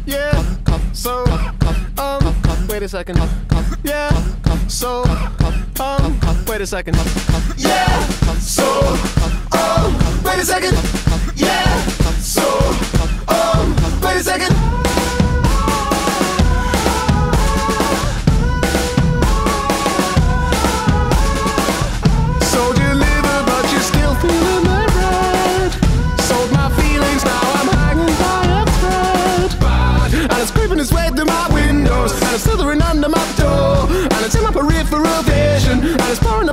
Yeah, so, wait a second. Yeah, so, wait a second. Yeah, so, wait a second. Yeah, so, wait a second. Sold your liver, but you're still feeling the red. Sold my feelings, now I'm hanging by a thread. And it's creeping its way through my windows, and it's slithering under my door, and it's in my peripheral vision, and it's pouring